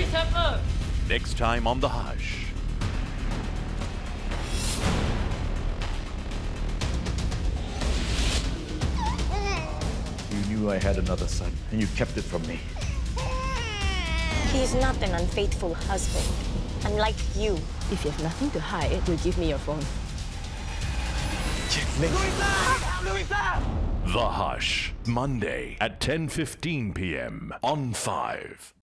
Next time on The Hush. You knew I had another son, and you kept it from me. He's not an unfaithful husband. Unlike you. If you have nothing to hide, you give me your phone. The Hush. Monday at 10:15 p.m. on 5.